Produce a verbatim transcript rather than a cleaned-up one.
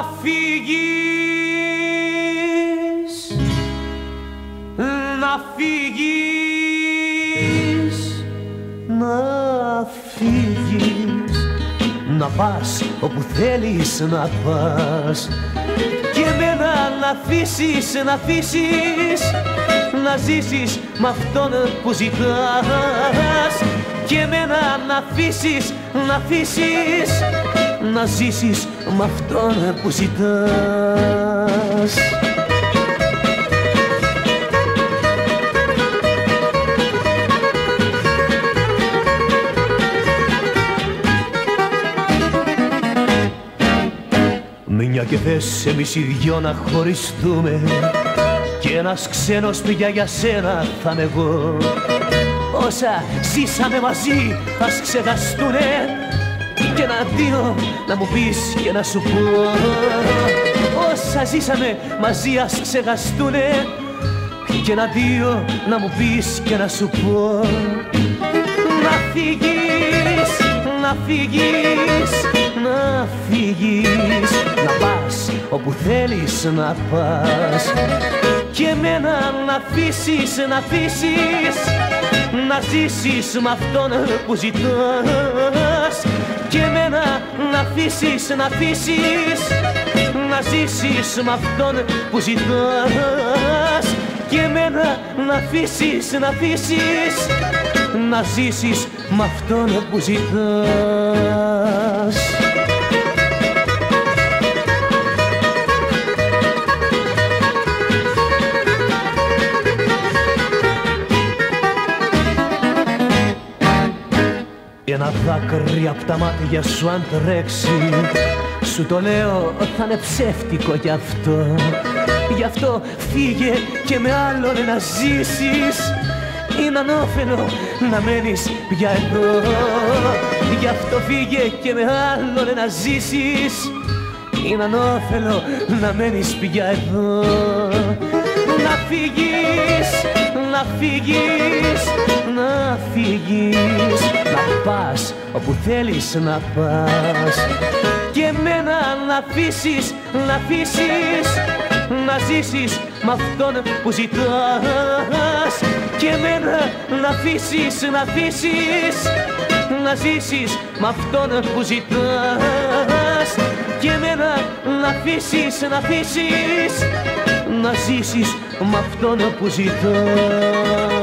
φύγεις, να φύγεις, να φύγεις, να πας όπου θέλεις να πας και εμένα να αφήσεις, να αφήσεις να ζήσεις μ' αυτόν που ζητάς και εμένα να αφήσεις, να αφήσεις να ζήσεις μ' αυτόν που ζητάς. Μια και θες εμείς οι δυο να χωριστούμε και ένας ξένος πια για σένα θα είμαι εγώ. Όσα ζήσαμε μαζί ας ξεχαστούνε και ένα δύο να μου πεις και να σου πω. Όσα ζήσαμε μαζί ας ξεχαστούνε και ένα δύο να μου πεις και να σου πω. Να φύγεις, να φύγεις, να φύγεις, να πας όπου θέλεις να πας και εμένα να αφήσεις, να αφήσεις να ζήσεις μ' αυτόν που ζητάς και εμένα να αφήσεις, να αφήσεις να ζήσεις μ' αυτόν που ζητάς και εμένα να αφήσεις, να αφήσεις να ζήσεις μ' αυτόν που ζητάς. Ένα δάκρυ απ' τα μάτια σου αν τρέξει, σου το λέω θα είναι ψεύτικο κι αυτό. Γι' αυτό φύγε και με άλλον να ζήσεις, είναι ανώφελο να μένεις πια εδώ. Γι' αυτό φύγε και με άλλον να ζήσεις, είναι ανώφελο να μένεις πια εδώ. Να φύγεις, να φύγεις, να φύγεις, να πας όπου θέλεις να πας και εμένα να αφήσεις, να αφήσεις να ζήσεις μ' αυτόν που ζητάς και εμένα να αφήσεις, να αφήσεις να ζήσεις μ' αυτόν που ζητάς και εμένα να αφήσεις, να αφήσεις να ζήσεις μ' αυτόν που ζητάς.